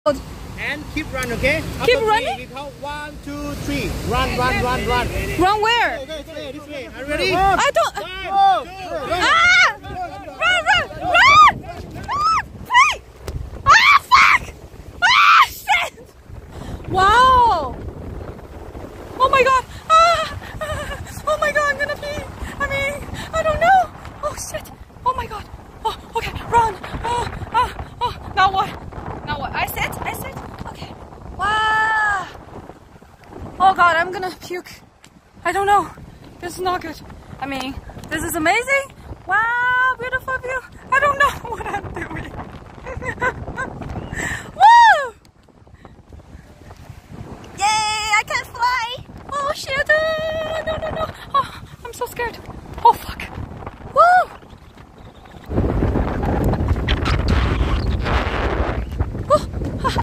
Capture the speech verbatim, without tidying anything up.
And keep run, okay? Keep running? We count one, two, three. Run, run, run, run. Run where? This way, this way. Are you ready? I don't. One, two, run. Ah! Run, run, run! Ah, wait! Ah, fuck! Ah, shit! Wow! Oh my god! Ah, ah, oh my god! I'm gonna be. I mean, I don't know. Oh shit! Oh my god! Oh, okay, run! Oh, oh, oh! Now what? Now what? I said, I said. Okay. Wow! Oh god, I'm gonna puke. I don't know. This is not good. I mean, this is amazing. Wow!